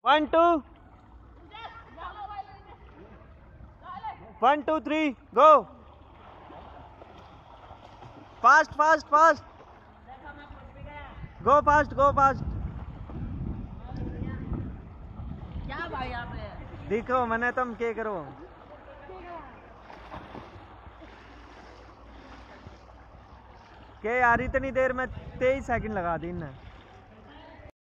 1 2 1 2 3 go fast fast fast go fast क्या भाई यहाँ पे देखो मैंने तुम क्या करो के यार इतनी देर में 23 सेकंड लगा दी ना।